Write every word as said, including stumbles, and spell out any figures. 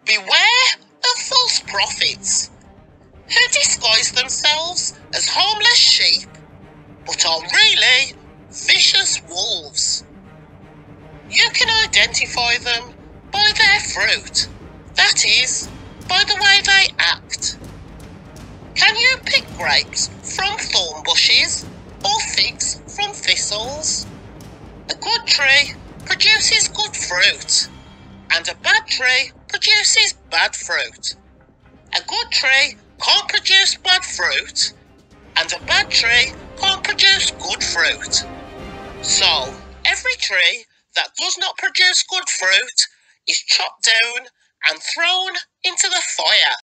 Beware of false prophets, who disguise themselves as harmless sheep, but are really vicious wolves. You can identify them by their fruit, that is, by the way they act. Can you pick grapes from thorn bushes or figs from thistles? A good tree produces good fruit, and a bad tree produces bad fruit. A good tree can't produce bad fruit, and a bad tree can't produce good fruit. So, every tree that does not produce good fruit is chopped down and thrown into the fire.